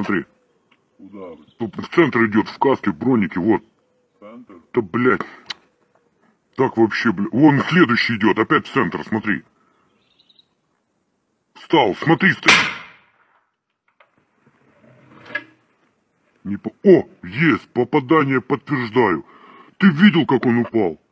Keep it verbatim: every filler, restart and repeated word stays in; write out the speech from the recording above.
смотри. Куда? Тут в центр идет, в каске, в бронике, вот. Центр? Да, блядь. Так вообще, блядь. Вон следующий идет, опять в центр, смотри. Встал, смотри, стоит. Не по... О, есть, попадание подтверждаю. Ты видел, как он упал?